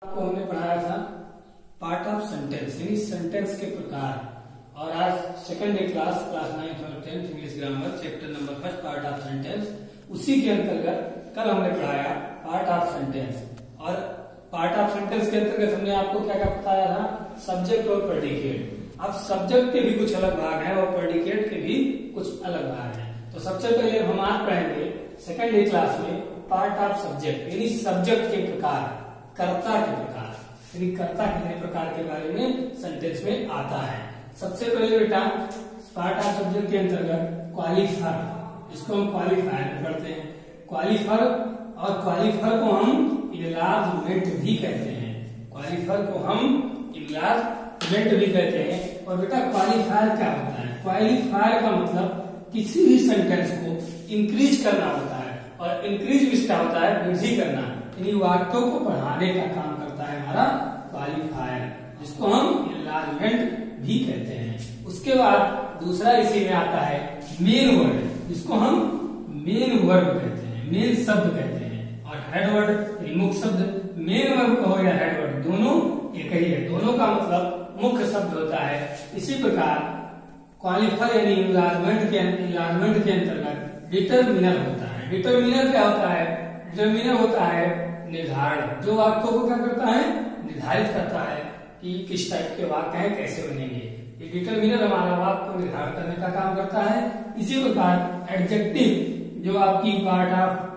आपको हमने पढ़ाया था पार्ट ऑफ सेंटेंस यानी सेंटेंस के प्रकार। और आज सेकंड डे क्लास 9th और 10th English grammar chapter number 1 part of sentence, उसी के अंतर्गत कल हमने पढ़ाया पार्ट ऑफ सेंटेंस। और पार्ट ऑफ सेंटेंस के अंतर्गत हमने आपको क्या क्या बताया था, सब्जेक्ट और प्रेडिकेट। अब सब्जेक्ट के भी कुछ अलग भाग हैं और प्रेडिकेट के भी कुछ अलग भाग हैं। तो सबसे पहले हम आज पढ़ेंगे सेकंड डे क्लास में पार्ट ऑफ सब्जेक्ट यानी सब्जेक्ट के प्रकार, कर्ता के प्रकार, यानी कर्ता कितने प्रकार के बारे में सेंटेंस में आता है। सबसे पहले बेटा पार्ट ऑफ सब्जेक्ट के अंतर्गत क्वालिफायर, इसको हम क्वालिफायर करते हैं। क्वालिफायर और क्वालिफायर को हम इनलार्जमेंट भी कहते हैं। क्वालिफायर को हम इनलार्जमेंट भी कहते हैं। और बेटा क्वालिफायर क्या होता है? क्वालिफायर का मतलब किसी भी सेंटेंस को इंक्रीज करना होता है, और इंक्रीज भी क्या होता है? वृद्धि करना, यानी वाक्यों को बढ़ाने का काम करता है हमारा क्वालिफायर, जिसको हम इनलार्जमेंट भी कहते हैं। उसके बाद दूसरा इसी में आता है मेन वर्ड, जिसको हम मेन वर्ब कहते हैं, मेन शब्द कहते हैं। और हेड वर्ड मुख्य शब्द, मेन वर्ब कहो या हेड वर्ड, दोनों एक ही है, दोनों का मतलब मुख्य शब्द होता है। इसी प्रकार क्वालिफायर यानी इनलार्जमेंट के अंतर्गत डिटरमिनर होता है। डिटरमिनर क्या होता है? डिटरमिनर होता है निर्धारण, जो वाक्यों को क्या करता है? निर्धारित करता है कि किस टाइप के वाक्य हैं, कैसे बनेंगे। ये डिटरमिनर हमारा वाक्य को निर्धारण करने का काम करता है। इसी प्रकार एडजेक्टिव, जो आपकी पार्ट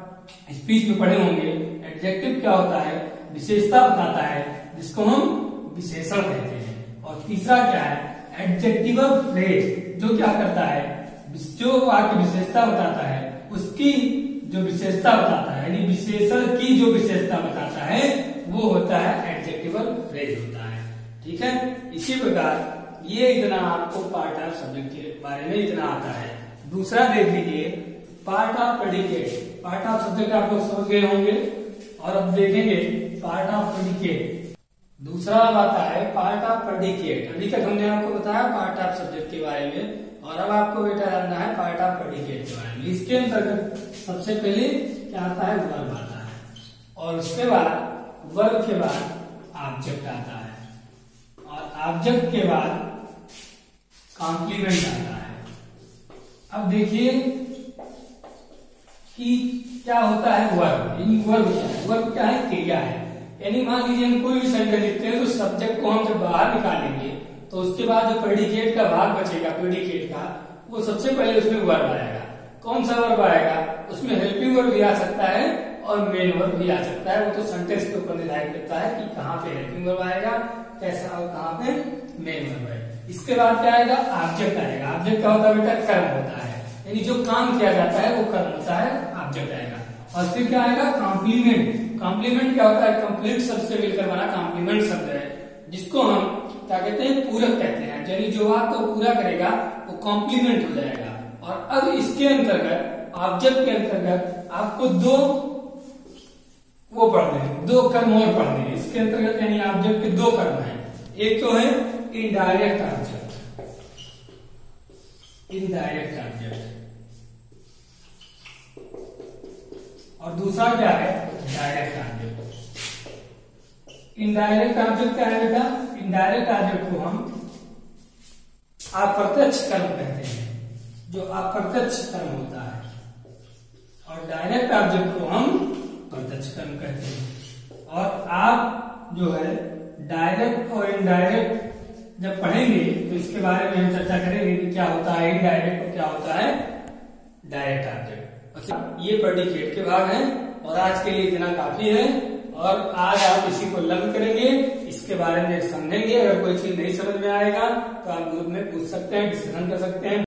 ऑफ स्पीच में पढ़े होंगे, एडजेक्टिव क्या होता है? विशेषता बताता है, जिसको हम विशेषण कहते हैं। और तीसरा क्या है? एडजेक्टिवल फ्रेज, जो क्या करता है? जो वाक्य विशेषता बताता है उसकी जो विशेषता बताता है, यानी विशेषण की जो विशेषता बताता है वो होता है एडजेक्टिवल फ्रेज होता है। ठीक है, इसी प्रकार ये इतना आपको पार्ट ऑफ सब्जेक्ट के बारे में इतना आता है। दूसरा देख लीजिए part of predicate. Part of subject आप लोग समझ गए होंगे, और अब देखेंगे पार्ट ऑफ प्रेडिकेट। दूसरा आता है पार्ट ऑफ प्रेडिकेट। अभी तक हमने आपको बताया पार्ट ऑफ सब्जेक्ट के बारे में, और अब आपको बेटा जानना है पार्ट ऑफ प्रेडिकेट के बारे में। इसके अंतर्गत सबसे पहले क्या आता है? वर्ब आता है, और उसके बाद वर्ब के बाद ऑब्जेक्ट आता है, और ऑब्जेक्ट के बाद कॉम्प्लीमेंट आता है। अब देखिए कि क्या होता है वर्ब। वर्ब क्या है? वर्ब क्या है? क्रिया है। यानी मान लीजिए हम कोई भी सेंटेंस लिखते हैं तो सब्जेक्ट को हम जब बाहर निकालेंगे तो उसके बाद जो प्रेडिकेट का भाग बचेगा, प्रेडिकेट का, वो सबसे पहले उसमें वर्ब आएगा। कौन सा वर्ब आएगा? उसमें हेल्पिंग वर्ब भी आ सकता है और मेन वर्ब भी आ सकता है। वो तो सेंटेंस के ऊपर निर्धारित करता है कि कहाँ पे हेल्पिंग वर्ब आएगा, कैसा और कहाँ पे मेन वर्ब है। इसके बाद क्या आएगा? ऑब्जेक्ट आएगा। ऑब्जेक्ट क्या होता है बेटा? कर्म होता है, यानी जो काम किया जाता है वो कर्म होता है, ऑब्जेक्ट आएगा। और फिर क्या आएगा? कॉम्प्लीमेंट। कॉम्प्लीमेंट क्या होता है? कंप्लीट शब्द से मिलकर बना कॉम्प्लीमेंट शब्द है, जिसको हम क्या कहते हैं? पूरक कहते हैं। यानी जो वाक्य को पूरा करेगा वो कॉम्प्लीमेंट हो जाएगा। और अब इसके अंतर्गत ऑब्जेक्ट के अंतर्गत आपको दो वो पढ़ने हैं, दो कर्म और पढ़ने हैं इसके अंतर्गत। यानी ऑब्जेक्ट के दो कर्म हैं। एक तो है इनडायरेक्ट ऑब्जेक्ट, इनडायरेक्ट ऑब्जेक्ट, और दूसरा क्या है? Direct object. इनडायरेक्ट ऑब्जेक्ट क्या है बेटा? इनडायरेक्ट ऑब्जेक्ट को हम अप्रत्यक्ष कर्म कहते हैं, जो अप्रत्यक्ष कर्म होता है। और डायरेक्ट ऑब्जेक्ट को हम प्रत्यक्ष कर्म कहते हैं। और आप जो है डायरेक्ट और इनडायरेक्ट जब पढ़ेंगे तो इसके बारे में हम चर्चा करेंगे कि क्या होता है इनडायरेक्ट और क्या होता है डायरेक्ट ऑब्जेक्ट। अच्छा, ये प्रेडिकेट के भाग हैं, और आज के लिए इतना काफी है। और आज आप इसी को लर्न करेंगे, इसके बारे में समझेंगे। अगर कोई चीज नहीं समझ में आएगा तो आप ग्रुप में पूछ सकते हैं, डिस्कशन कर सकते हैं।